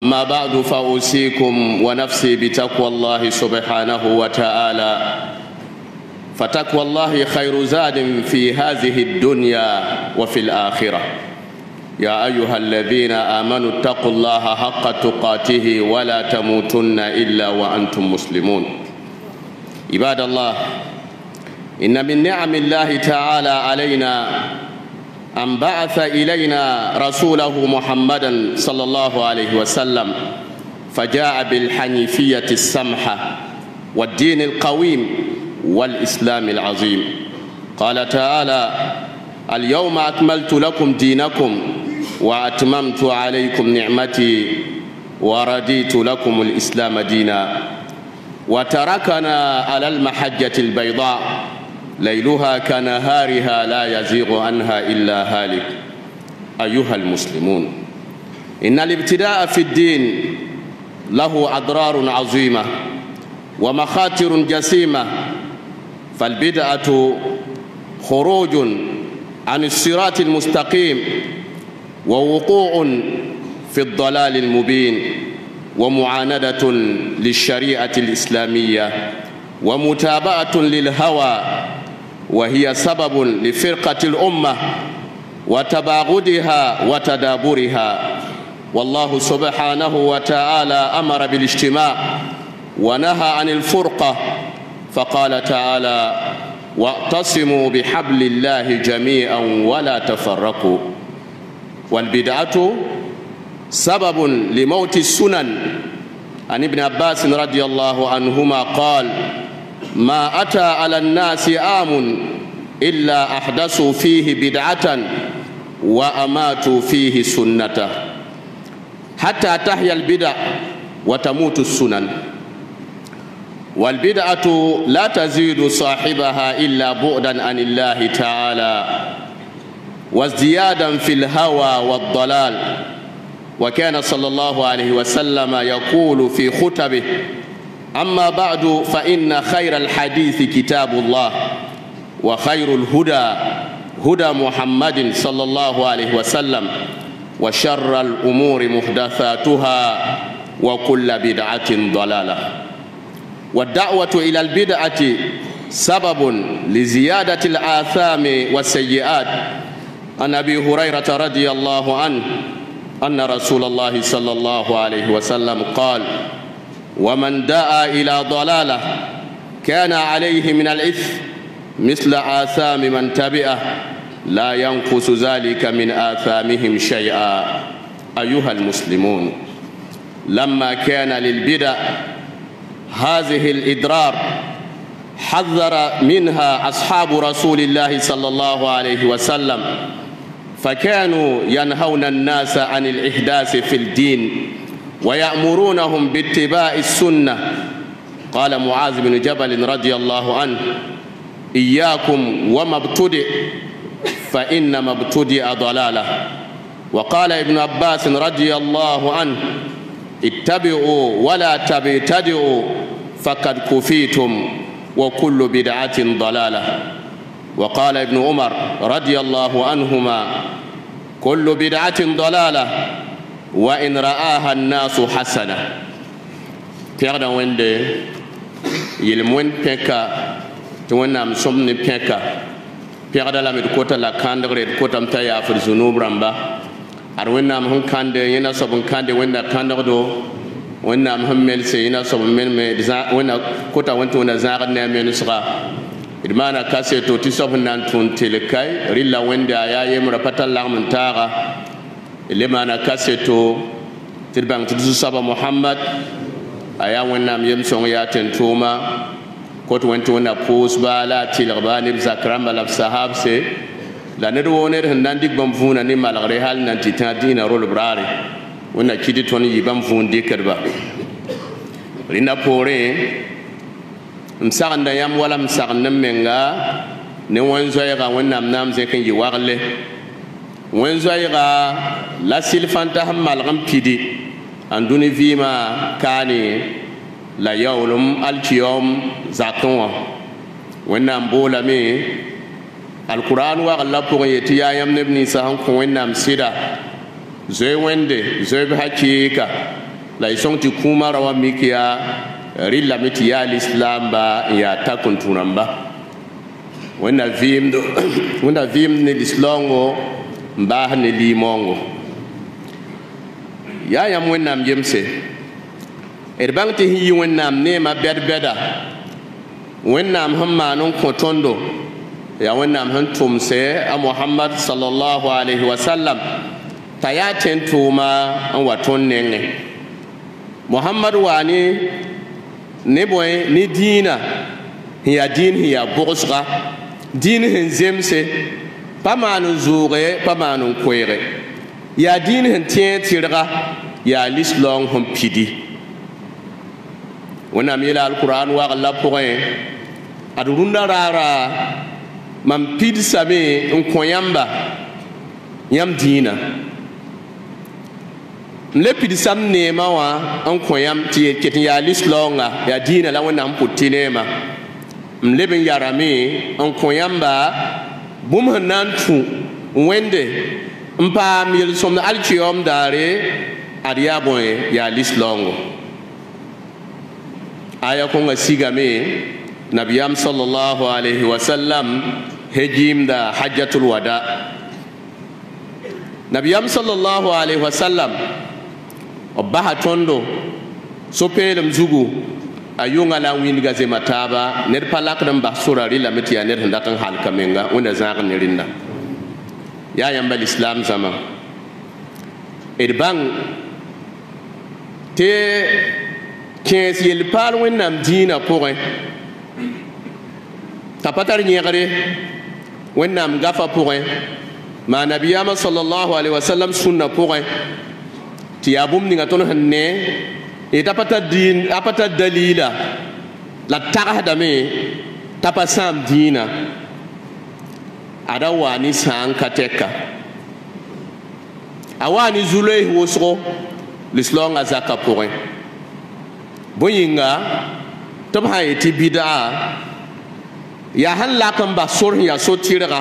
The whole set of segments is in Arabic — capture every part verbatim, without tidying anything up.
ما بعد فأوصيكم ونفسي بتقوى الله سبحانه وتعالى، فتقوى الله خير زاد في هذه الدنيا وفي الآخرة. يا أيها الذين آمنوا اتقوا الله حق تقاته ولا تموتن إلا وأنتم مسلمون. عباد الله، إن من نعم الله تعالى علينا أن بعث إلينا رسوله محمدا صلى الله عليه وسلم، فجاء بالحنيفية السمحة والدين القويم والإسلام العظيم. قال تعالى: اليوم أكملت لكم دينكم وأتممت عليكم نعمتي ورضيت لكم الإسلام دينا. وتركنا على المحجة البيضاء ليلها كنهارها لا يزيغ عنها إلا هالك. أيها المسلمون، إن الابتداء في الدين له أضرار عظيمة ومخاطر جسيمة، فالبدعة خروج عن الصراط المستقيم ووقوع في الضلال المبين ومعاندة للشريعة الإسلامية ومتابعة للهوى، وهي سبب لفرقة الأمة وتباغضها وتدابرها. والله سبحانه وتعالى أمر بالاجتماع ونهى عن الفرقة، فقال تعالى: واعتصموا بحبل الله جميعا ولا تفرقوا. والبدعة سبب لموت السنن. عن ابن عباس رضي الله عنهما قال: ما أتى على الناس عام إلا أحدثوا فيه بدعة وأماتوا فيه سنته، حتى تحيا البدع وتموت السنن. والبدعة لا تزيد صاحبها إلا بعدا عن الله تعالى وازديادا في الهوى والضلال. وكان صلى الله عليه وسلم يقول في خطبه: أما بعد فإن خير الحديث كتاب الله، وخير الهدى هدى محمد صلى الله عليه وسلم، وشر الأمور محدثاتها وكل بدعة ضلالة. والدعوة إلى البدعة سبب لزيادة الآثام والسيئات. عن أبي هريرة رضي الله عنه أن رسول الله صلى الله عليه وسلم قال: ومن دعا إلى ضلالة كان عليه من الإثم مثل آثام من تبعه لا ينقص ذلك من آثامهم شيئا. أيها المسلمون، لما كان للبدع هذه الإضرار حذر منها أصحاب رسول الله صلى الله عليه وسلم، فكانوا ينهون الناس عن الإحداث في الدين ويأمرونهم باتباع السنة. قال معاذ بن جبل رضي الله عنه: إياكم وما ابتدئ فإنما ابتدئ ضلالة. وقال ابن عباس رضي الله عنه: اتبعوا ولا تبتدئوا فقد كفيتم وكل بدعة ضلالة. وقال ابن عمر رضي الله عنهما: كل بدعة ضلالة وإن رآها الناس حسنة. تيغدا ويندي يلمون بيكا تونا مسومني بيكا تيغدا لا ميدكوتا لا كاندغري كوتا متايا في الذنوب رامبا أروينا مهم كاندي ينا صبن كاندي وينا كاندغدو وينا مهم ملسي ينا صبن مل مي وينا كوتا وينتو نزاغ نامي نسغا إدمانا كاسيتو تيسوبن نانتون تيلكاي ريلا ويندي آيا يمرا پتال لغمن تاغا إلمانا كاسيتو تربان تدسو سابا محمد آيا وينا ميمسون ياتن توما كوت وينتو وينا پوس بالا تيلغباني بزاكرام بالا بصحاب سي la ned wo ned sẽn na n dɩk bãmb vũunã ne malgre hal nan tɩ tã dĩinã rol b raare wẽnna kɩt tõnd yɩ bãmb vũun dɩkdba rẽnda poorẽ m sagenda yãmb wala m sagend n menga ne wẽn-zoɛɛga wẽnnaam na n zẽk n yɩ wagle wẽn-zoɛɛga la sɩlfãnta sẽn malg n pidi n dũni vɩɩmã kaane la yaoolem alkiyom zakẽ wã wẽnnaam boolame القرآن وغلا بوغي تيا يم نبني سهم كوين نام سيدا زوي ويندي زوي بحكيكا la isong ti kuma rawa mikia rilla miti ya l'islam ba ya takun tunamba wena vim do wena vim ni lislongo mba ni limongo ya ya wennam jemse er bangti hi wennam ne ma bed beda wennam hamma non kotondo ya wennam han tumse a muhammad sallallahu alaihi wasallam tayaten tuma an waton nenge muhammad wani ne boy ni dina hiya din hiya bugsga din hin zemse pamanu zure pamanu kwere ya din hin tien tirga ya lislong hum pidi wana mila alquran wa Allah point adurunda rara mam pidi sabe on koyamba yam dina le pidi sam nema wa on koyam ti ketin ya lislonga ya dina la wana mputinema mleben yarami on koyamba bum hanantu wende mpa mil somna alchiom dare adia boy ya lislongo aya ko nga sigame nabiyam sallallahu alaihi wasallam hejim da hajjatul wada nabiyam sallallahu alaihi wasallam obaha tondo so pelem zugu ayunga la win gaze mataba ner palak dam basura rila metiya ner ndakan halka menga wona zaq nerinda ya yambal islam zama edbang te kens yel pal wennam dina pouré tapatar nyegare wennam gafa pouré ma nabiyama sallallahu alaihi wasallam sunna pouré ti abum ninga ton hanne e tapata din apata dalila la tarahda me tapasam dina ada wani san kateka awani zulay wosro l'islam azaka pouré boyinga tum hayati bid'a ya halla kan ba sur ya so tirga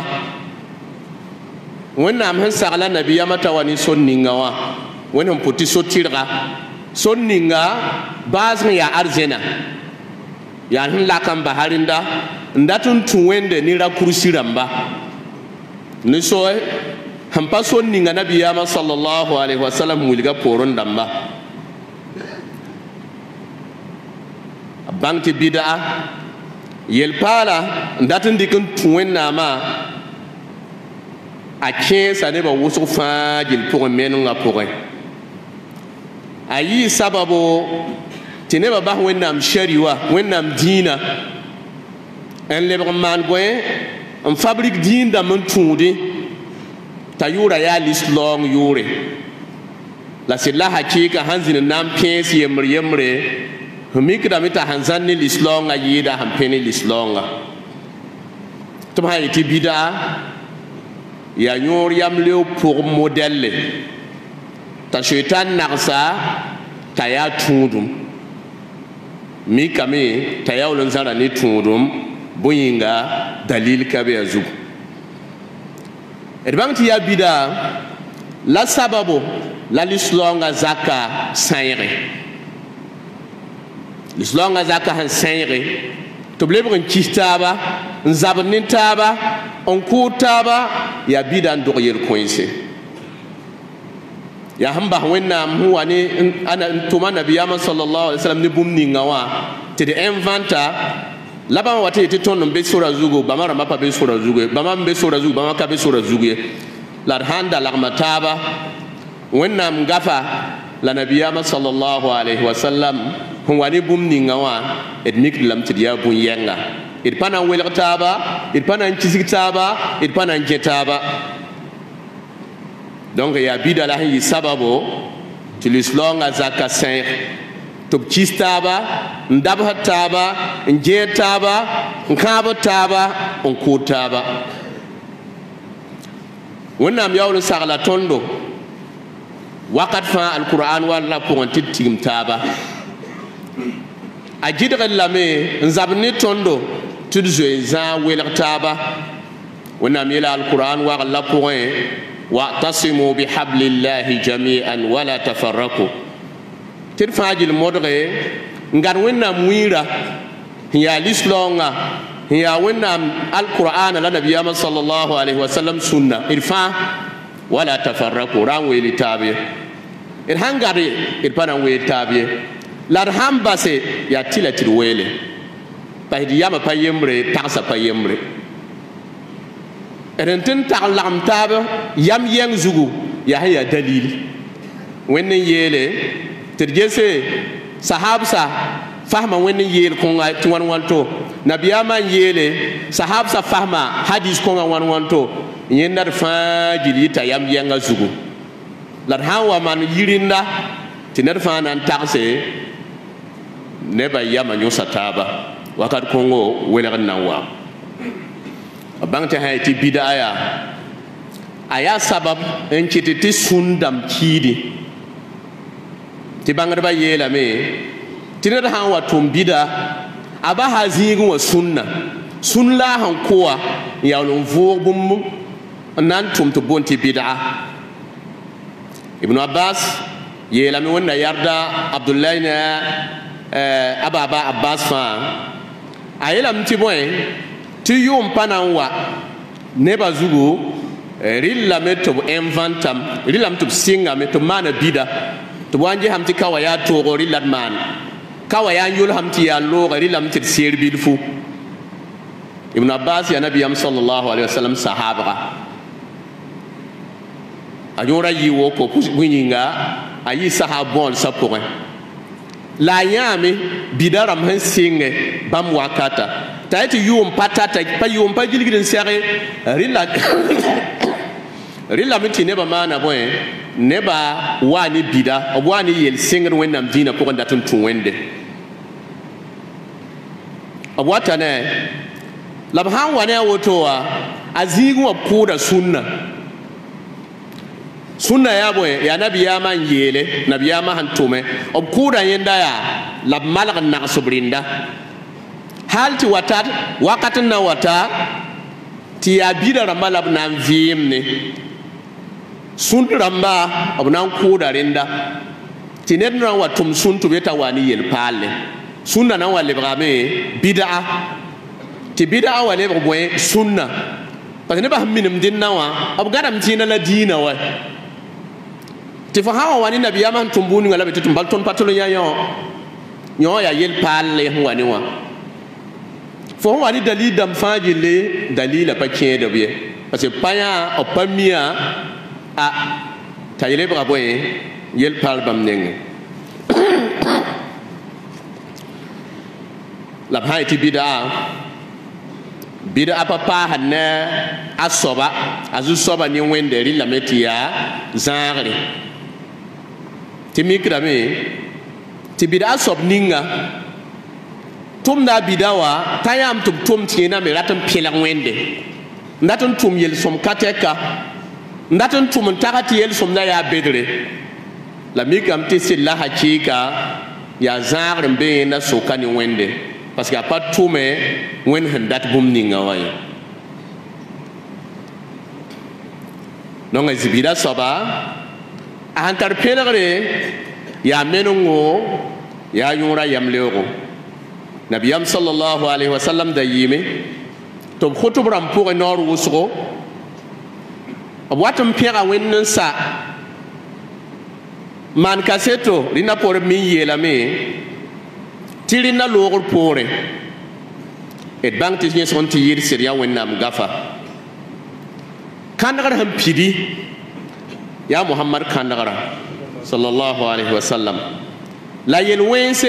wonnam han sagala nabiya mata wani sonninga wa wonnam poti so tirga sonninga bazn ya arzena ya halla kan ba harinda ndatun tuwende ni ra kursiramba ni so hampa sonninga nabiya ma sallallahu alaihi wasallam mulga poron damba bangti bid'a yel pala ndatin dikin tuwen nama a kensa ne ba wusu fa jil pour menu nga pour ayi sababu tine ba ba wennam shariwa wennam dina en le man boy en fabrique din da mun tundi tayura ya lislong yure la silla hakika hanzin nam pensi yemre yemre mikda mita hanzani lislonga yida hampeni lislonga tuma iti bida ya nyor yam leo pour modèle ta shaitan naqsa ta ya tundum mikame ta ya ulun zara ni tundum buyinga dalil kabe azu edbanti ya bida la sababu la lislonga zaka sayre l'islam azaka han sayre to blebren kistaba nzabnin taba on kutaba ya bidan doyel koinse ya hamba wenna mu wani ana tuma nabiyama sallallahu alaihi wasallam ni bumni ngawa te de inventa laba wate te ton be sura zugo bamara mapa be sura zugo bama be sura zugo bama ka be sura zugo la handa la mataba wenna ngafa la nabiyama sallallahu alaihi wasallam hon wani bumni ngawa et nik lam tidiya bun yenga it pana welqtaba it pana nchisigtaba it pana njetaba donc ya bidala hi sababu til islam azaka saint to chistaba ndabha taba njetaba nkaba taba onkutaba wonnam yawlu sagla tondo wakat fa alquran wala pour titim taba ajidra lame nzabni tondo tudzoe za welqtaba wonnam yela alquran wala pour واعتصموا بحبل الله جميعا ولا تفرقوا tɩ d fãa gill modge n gãd wẽnnaam wĩira n yaa lislonga n yaa wẽnnaam alqur'ana la nabiyaamã sallallahu alaihi wasallam sunna d fãa wala tafarraku ra n weeli taab ye d sãn gãd d pa na n weel taab ye la d sãn base yaa tɩ la tɩ d weele pasd yamã pa yembre tagsã pa yembre d n tɩ n tag lagem taab yam yɛng zugu yaa sẽn yaa dalil wẽnd n yeele tɩ d gese sahabsa fahma wẽnd n yeel kõnga tɩ wãn wãn to nabiyaamã n yeele sahabsa fahma hadis kõnga wãn wãn to yẽnda d fãa gil yɩta yam yɛngã zugu la d sãn wa maan yirinda tɩ ned fãa na n tagse nebã yamã yõsa taaba wakat kõngo welg n na n wa b bãng tɩ sã tɩ bɩda yaa a yaa sabab n kɩt tɩ sũn dãmb kiidi tɩ bãngdbã yeelame tɩ ned sã n wa tʋm bɩda a basa zĩig n wa sũnna sũn la a sẽn kʋa n yaool n vʋʋg bũmb n na n tʋm tɩ boond tɩ bɩdga ibnu abbas yeelame wẽnna yarda abdullahi ne a baba abbas fãa a yeelame tɩ bõe tɩ yʋʋm pa na n wa nebã zugu rɩllame tɩ b inventame rɩlame tɩ b sɩngame tɩ b maana bɩda tɩ b wa n gesame tɩ ka wa yaa toogo rɩla d maan ka wa yaa n yʋlsame tɩ yaa looga rɩlame tɩ d seer bilfu ibnu abbas yaa nabiyam sallallahu alaihi wasallam sahabga a yõora yɩ woko bõe yĩnga a yɩ sahab bõolsã pʋgẽ la a yãame bɩda rãmb sẽn sɩnge bãmb wakata t'a yetɩ yʋʋm pa tata pa yʋʋm pa gilgd n sɛge rɩla rɩlame tɩ nebã maana bõe nebã waa ne bɩda b waa ne yel-sẽngd wẽnnaam dĩinã pʋgẽ dat n tũ wẽnde b wata ne la b sãn wa ne a woto wa a zĩig wã b kʋʋda sũnna sũnna yaa bõe yaa nabiyaamã n yeele nabiyaamã sẽn tʋme b kʋʋda yẽnda yaa la b malg n nags b rɩnda hal tɩ wata wakat n na wata tɩ yaa bɩda rãmbã la b na n vɩɩmne sũnd rãmba b na n kʋʋda rẽnda tɩ ned na n wa tʋm sũn tɩ b yeta wa ne yel-paalle sũnna na n wa lebgame bɩdga tɩ bɩdga wa lebg bõe sũnna parce que nebã sẽn minim dẽnna wã b gãdame tɩɩna la diinã wa tɩ fo sã wa wa ne nabiyaamã sẽn tʋm bũmb-ninga la be tɩ tʋm bal tõnd pa tol n yã yõ yõ yaa yel-paalle sẽn wa ne wã fo sẽn wa ne dalil dãmb fãa gille dalila pa kẽedb ye parce que pa yã b pa mia a t'a lebga bõe yel-paal bãmb nengẽ la b sã yetɩ bɩda bɩda pa paasd ne a soaba a zu-soaba ne wẽnde rɩlame tɩ yaa zãagre tɩ mikrame tɩ bɩda a soab ninga tʋmda a bɩda wa t'a yãmb tɩ b tʋm tɩ yẽname rat n pẽlg wẽnde n dat n tʋm yel-sõm ka tɛka n dat n tʋm n tag tɩ yel-sõmdã yaa bedre la mikame tɩ sɩd la hakɩɩka yaa zãagr n be yẽnda soka ne wẽnde parce que a pa tʋme wẽnd sẽn dat bũmb ninga wã ye donc zibɩda soaba a sẽn tar pẽlgre yaa menengo yaa yõora yam leoogo nabiyam sallallahu alaihi wasallam da yɩɩme tɩ b khʋtb rãmb pʋgẽ noor wʋsgo b wat n pẽga wẽnd n sa maan kaseto rẽnna poorẽ min yeelame tɩ rẽnna loogr poore d bãng tɩ yẽsg n tɩ yɩrsd yaa wẽnnaam gafa kãndgr sẽn pidi yaa mohamad kãndgra sallallahu alaihi wasallam la yel-wẽnse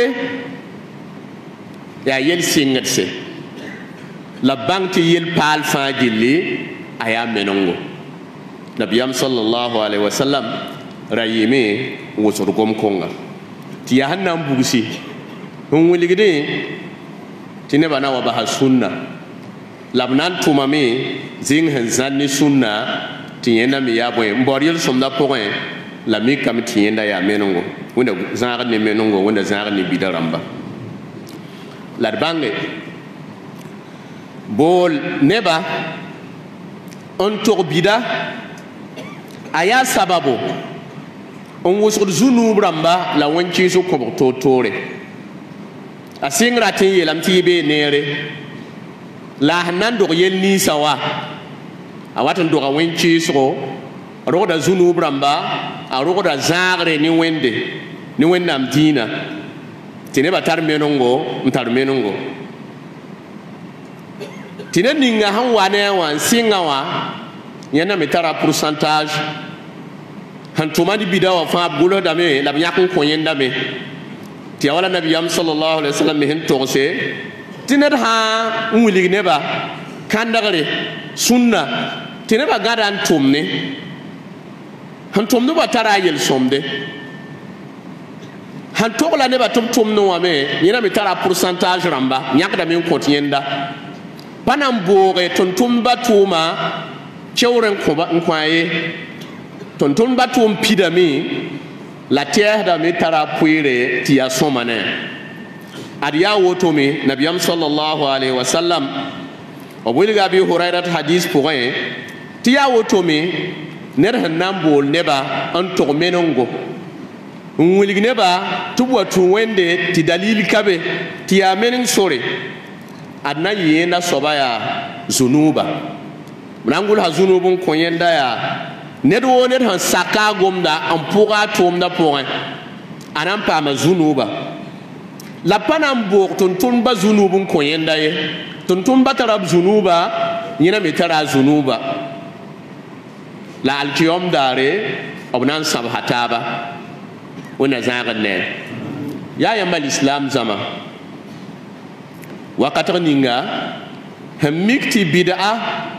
yaa yel-sɩngdse la bãng tɩ yel-paal fãa gilli a yaa menengo nabiyam sallallahu alaihi wasallam ra yɩɩme n wʋsd gom-kõnga tɩ yaa sẽn na n bugsi n wilgdẽ tɩ nebã na wa basa sũnna la b na n tʋmame zĩng sẽn zãd ne sũnna tɩ yẽnda me yaa bõe n baood yel-sõmdã pʋgẽ la mikame tɩ yẽnda yaa menengo wẽnda zãagd ne menengo wẽnda zãagd ne bɩda rãmba la d bãnge bool neba n tʋg bɩda a yaa sababo on wusud zunu bramba la wanci su ko to tore asingra tin yelam ti be nere la hanan do yel ni sawa awatan do ga wanci so roda zunu bramba a roda zagre ni wende ni wennam dina tine batar menongo mtar menongo tine ninga han wane wan singa wa yana metara pourcentage han tumadi bidawa fa bulo dame la nyakun ko yenda me ti wala nabiyam sallallahu alaihi wasallam hen torse tine ha nguli neba kandagare sunna tine ba gadan tumne han tumno ba tara yel somde han togla ne ba tum tum no ame yina mi tara pourcentage ramba nyakda min kotienda panam boore ton tum batuma chewren ko ba nkwaye ton tum batum pidami la terre da mi tara puire ti asomane adiya wotomi nabiyam sallallahu alaihi wasallam o bulga bi hurayrat hadith point ti ya wotomi ner hanam bol neba an to menongo nguligi neba tubwa tu wende ti dalili kabe ti ya menin sore adna yenda sobaya zunuba mrangul ha zunubun konyenda ya nedo ne han saka gomda an puga tomda point anan pa ma zunuba la panam bok ton ton ba zunubun konyenda ye ton ton batarab zunuba yina metara zunuba la altiyom dare obnan sabhataba wana zagan ne ya yamba l'islam zama wakati ninga hamikti bid'a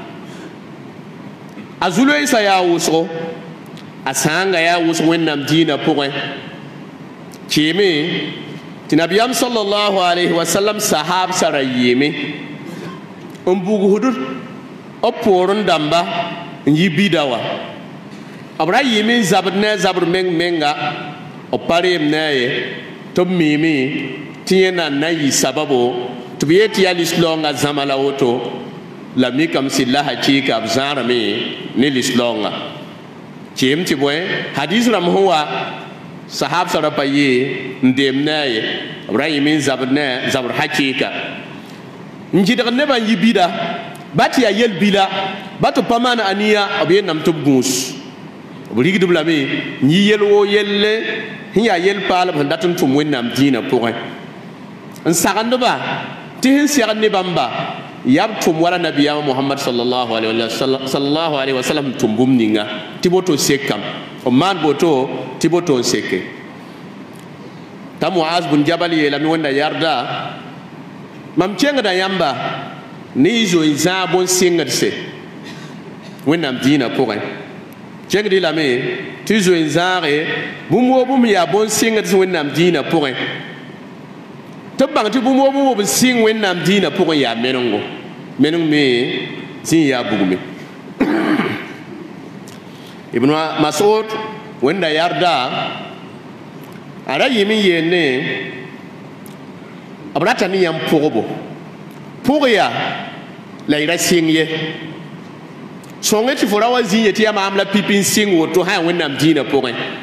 azulo isa ya wuso asanga ya wuso wennam dina pouré kimi tinabiyam sallallahu alaihi wasallam sahab sarayimi umbugu hudur oporun damba yi bidawa abra yimi zabne zabr meng menga o pare mnaye to mimi tiena nayi sababu tubiyeti ya lislonga zamala woto la mikam sillaha chika abzara mi ni lislonga chimti boy hadith ram huwa sahab sarapaye ndemnaye ibrahim zabne zabr hakika njidar ne ban yibida bati ya yel bila bato pamana aniya abiyen nam to gus burigi dubla mi nyi yel wo yelle hiya yel pala bandatun tum wennam dina pouré en sagando ba tihin siyan ne bamba yab tum wala nabiya muhammad sallallahu alaihi wasallam sallallahu alaihi wasallam tum bumninga tiboto sekam o man boto tiboto seke ta muaz bin jabal yela mi wanda yarda mam cenga da yamba ni zo za bon singerse wennam dina pouré cenga di la me tu zo zare bumo bum ya bon singerse wennam dina pouré tabang ti bumo bumo bu sing wennam dina pour ya menongo menong me sin ya bugumi ibn mas'ud wenda yarda ara yimi yene abrata ni yam pogobo pour ya la ira singye songe ti fora wazinye ti ama amla pipin sing woto ha wennam dina pour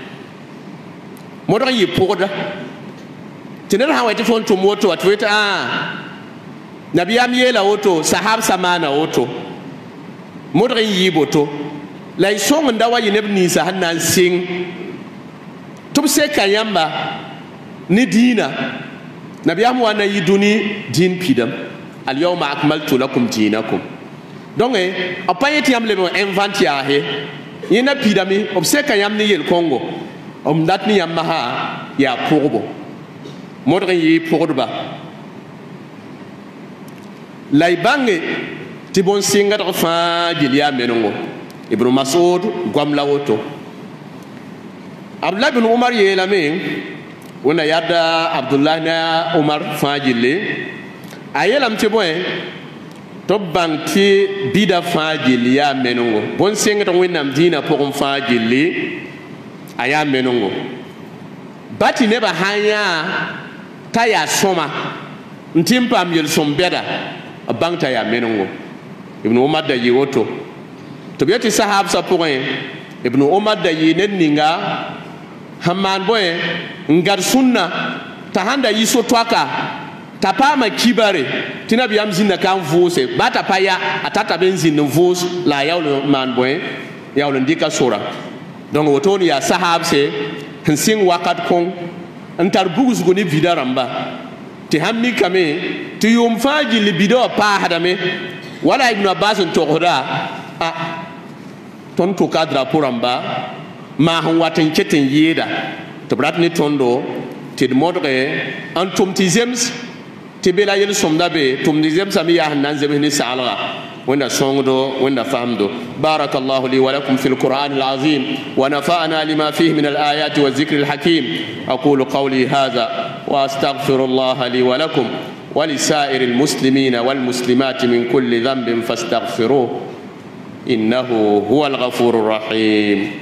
modra yi pogoda tiner ha wati fon to moto atweta ah nabiyam yela woto sahab samana woto modrin yiboto lay song ndawa yinebni sa hanan sing tub se kayamba ni dina nabiyam wana yiduni din pidam al yawma akmaltu lakum dinakum donc eh apayeti am le invent ya he yina pidami obse kayam ni yel kongo om datni yamma ha ya pourbo modrin yi pourba lay bange ti bon singa to fa jiliya menongo ibnu mas'ud gwamla woto abdullah ibn umar yela me wona yadda abdullah na umar fa jille ayelam ti boy to banki bida fa jiliya menongo bon singa to winam dina pour fa jille aya menongo bati ne ba hanya taya soma ntimpa myel sombeda bangta ya menongo ibn umar da yiwoto to biati sahab sa point ibn umar da yi neninga hamman boy ngar sunna ta handa yiso twaka ta pa ma kibare tina biyam zinna kan vose bata paya atata benzin vos la yawlo man boy yawlo ndika sura donc woto ni ya sahab se sing wakat kon antar bugus goni vidaramba ti hammi kame ti yum faji libido pa hadame wala ibn abbas to hoda a ton to kadra poramba ma hon watin ketin yeda to bratni tondo ti modre antum tizems ti bela yel somda be tum tizems ami ya hanan zemni sala wanda songdo wanda famdo barakallahu li wa lakum fil qur'an al azim wa nafa'ana lima fihi min al ayati wa dhikri al hakim aqulu qawli hadha wa astaghfirullah li wa lakum wa li sa'iril muslimina wal muslimati min kulli dhanbin fastaghfiruhu innahu huwal ghafurur rahim.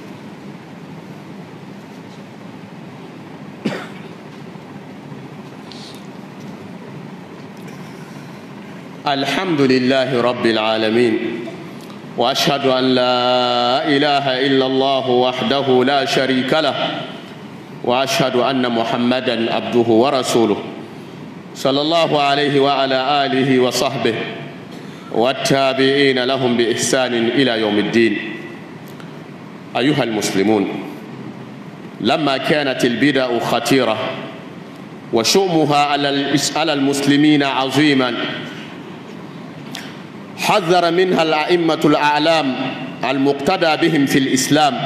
الحمد لله رب العالمين وأشهد أن لا إله إلا الله وحده لا شريك له وأشهد أن محمدا عبده ورسوله صلى الله عليه وعلى آله وصحبه والتابعين لهم بإحسان إلى يوم الدين. أيها المسلمون، لما كانت البدع خطيرة وشؤمها على المسلمين عظيما حذر منها الأئمة الأعلام المقتدى بهم في الإسلام.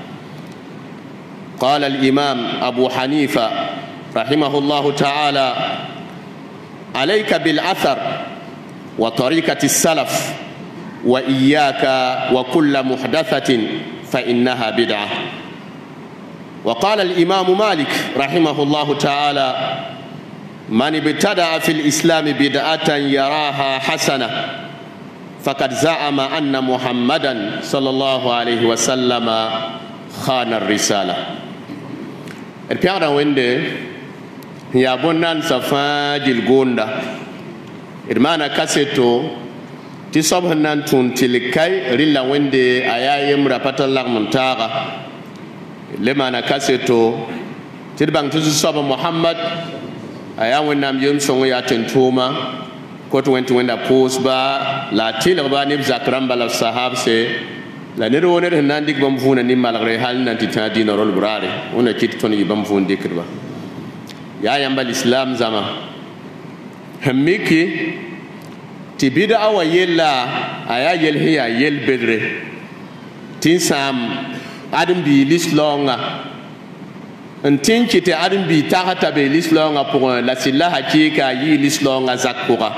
قال الإمام أبو حنيفة رحمه الله تعالى: عليك بالأثر وطريقة السلف وإياك وكل محدثة فإنها بدعة. وقال الإمام مالك رحمه الله تعالى: من ابتدع في الإسلام بدعة يراها حسنة فقد زعم أن محمدا صلى الله عليه وسلم خان الرسالة. البيارة وينده يا بنان سفاج الجوندا إرمانا كاسيتو تسبحنا تونتلكاي ريلا وينده أيام رابطة الله منتاغا لما أنا كاسيتو تربان تسبح محمد أيام وينام يوم سونغ ياتنتوما koto wenti wenda pos ba la tila ba nib zakram bala sahab se la ne woner nandik bam funa ni malgre hal nan ti tadi no rol brare ona kit ton yi bam fun dikirba ya yamba islam zama hammiki ti bid'a wa yella aya yel hiya yel bedre tin sam adam bi lislonga antin kite adam bi tahata be lislonga pour la silla hakika yi lislonga zakura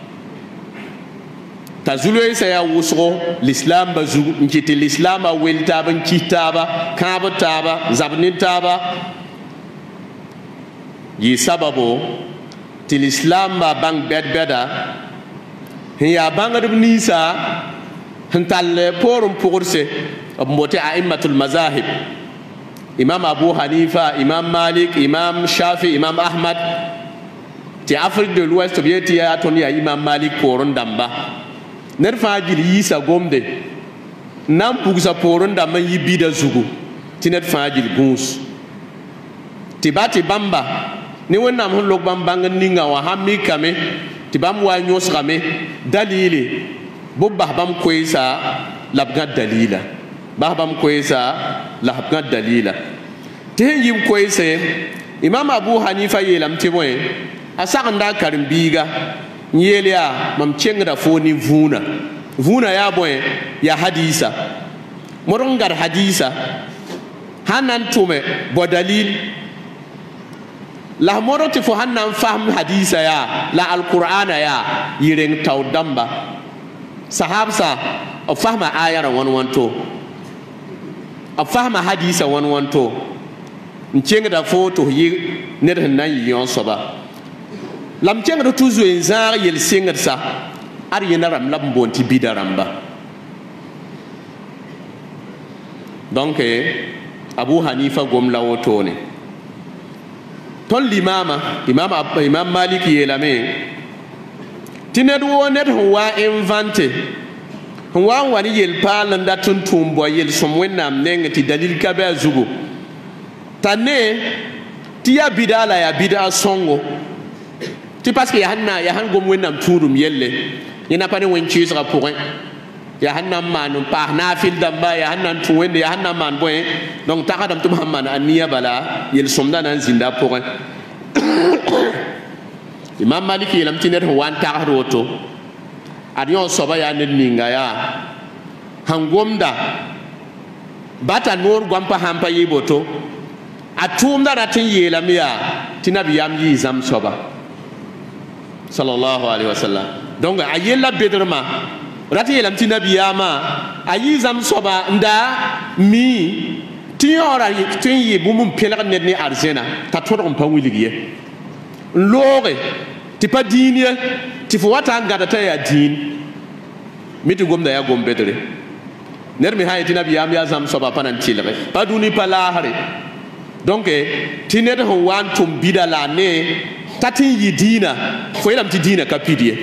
tazulu isa ya wusro l'islam bazu nkiti l'islam a weltaba nkitaba kaba taba zabni taba yi sababu til islam ba bang bed beda hiya bangadum nisa hantal porum purse mbote a'immatul mazahib imam abu hanifa imam malik imam shafi imam ahmad ti afrique de l'ouest bieti ya toni ya imam malik poron damba nerfa jil yisa gomde nam pugsa poron damba yibida zugu ti nerfa jil gus ti bati bamba ni wonnam hon lok bamba ninga wa hammi kame ti bam wa nyos kame dalili bubba bam koisa labga dalila bahbam koisa labga dalila ten yim koisa imam abu hanifa yelam ti moy asakanda karim biga nyelia mam chengra foni vuna vuna ya boy ya hadisa morongar hadisa hanan tume bo dalil la moroti fo hanan fahm hadisa ya la alqur'ana ya yireng tawdamba sahabsa o fahma ayara wan wanto o fahma hadisa wan wanto nchengra foto yi ner nan yon soba lam chengra tuzu en zar yel sengra sa ar yena ram lam bonti bidaramba donc abu hanifa gom la wotone ton limama imam imam malik yelame tinet wonet wa inventé wa wani yel palan da tun tumbo yel som wennam nengati dalil kabe zugo tane tiya bida la ya bida songo ti parce que ya hanna ya han gom wennam turum yelle yena pa ne wen ci sera pour ya hanna man pa na fil damba ya hanna tu wende ya hanna man boy donc ta kadam tu muhammad aniya bala yel somda nan zinda pour imam maliki lam tiner wan ta roto adion soba ya ne ninga ya hangomda bata nur gwampa hampa yiboto atumda ratin yela miya tinabi yam yi zam soba sallallahu alaihi wasallam donc ayela bedrma rati yelam tinabi yama ayi zam soba nda mi tiora tin yi bumum pelak net ni arzena ta todon pa wiligiye lore ti pa dinie ti fo wata ngada ta ya din miti gomda ya gom bedre ner mi hayti nabi yam ya zam soba panan tilre pa duni pa lahare donc tinet ho wan tum bidala ne tatin yi dina fo yelam ti dina kapidie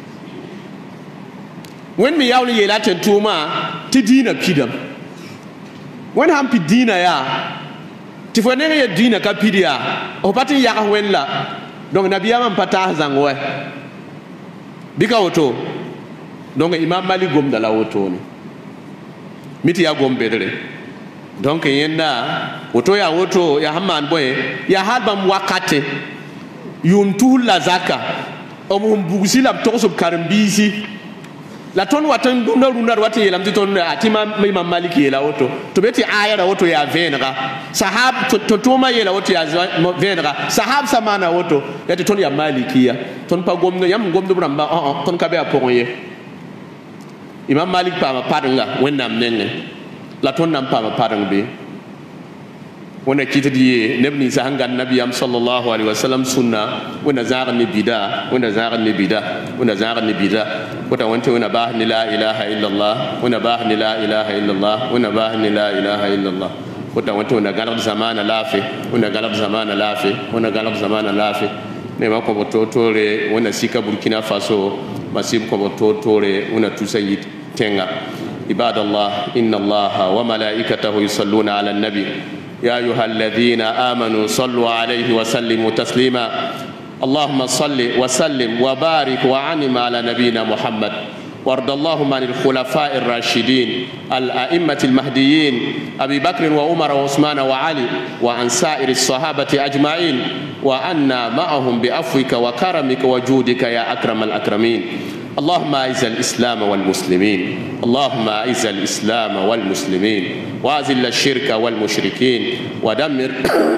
wen mi yawle yela ten tuma ti dina pidam wen ham pi dina ya ti fo ne ya dina kapidia o patin ya wen la donc nabi yam pata zangwe bika woto donc imam malik gom dala woto ni miti ya gom bedre donc yenda woto ya woto ya hamman boy ya halbam wakate yum tu la zaka o mum bugusi lam to so karambisi la ton watan dundar dundar wati yelam ti ton atima imam malik yela woto to beti aya da woto ya venra sahab to toma yela woto ya venra sahab samana woto yati ton ya malikiya ton pa gomno yam gomdo bramba on ton kabe aponye imam malik pa ma padanga wennam nenne la ton nam pa ma padang be wona kitidi nebni sahangan nabiyam sallallahu alaihi wasallam sunna wona zaga ni bida wona zaga ni bida wona zaga ni bida wata wonte wona bah ni la ilaha illallah wona bah ni la ilaha illallah wona bah ni la ilaha illallah wata wonte wona galab zamana lafi wona galab zamana lafi wona galab zamana lafi ne ma ko totore wona sika burkina faso masib ko totore wona tusayit tenga ibadallah inna allaha wa malaikatahu yusalluna ala nabi يا أيها الذين آمنوا صلوا عليه وسلموا تسليما اللهم صل وسلم وبارك وعنم على نبينا محمد وارض اللهم عن الخلفاء الراشدين الأئمة المهديين أبي بكر وعمر وعثمان وعلي وعن سائر الصحابة أجمعين وأنا معهم بعفوك وكرمك وجودك يا أكرم الأكرمين اللهم أعز الإسلام والمسلمين اللهم أعز الإسلام والمسلمين وأذل الشرك والمشركين ودمر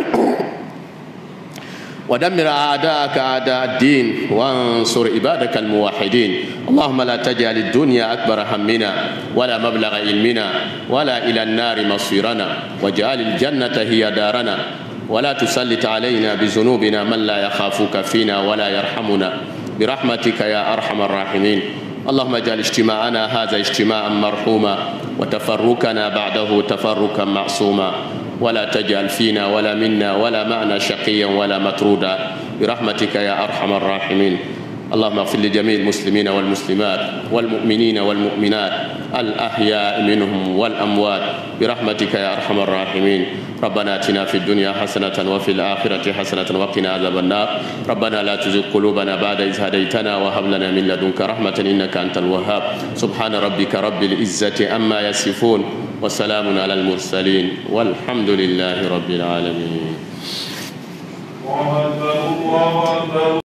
ودمر أعداءك أعداء الدين وانصر عبادك الموحدين اللهم لا تجعل الدنيا أكبر همنا ولا مبلغ علمنا ولا إلى النار مصيرنا واجعل الجنة هي دارنا ولا تسلط علينا بذنوبنا من لا يخافك فينا ولا يرحمنا برحمتك يا أرحم الراحمين اللهم اجعل اجتماعنا هذا اجتماعا مرحوما وتفرقنا بعده تفرقا معصوما ولا تجعل فينا ولا منا ولا معنا شقيا ولا مطرودا برحمتك يا أرحم الراحمين اللهم اغفر لجميع المسلمين والمسلمات والمؤمنين والمؤمنات الأحياء منهم والأموات برحمتك يا أرحم الراحمين ربنا اتنا في الدنيا حسنة وفي الآخرة حسنة وقنا عذاب النار ربنا لا تزغ قلوبنا بعد إذ هديتنا وهب لنا من لدنك رحمة إنك أنت الوهاب سبحان ربك رب العزة عما يصفون وسلام على المرسلين والحمد لله رب العالمين.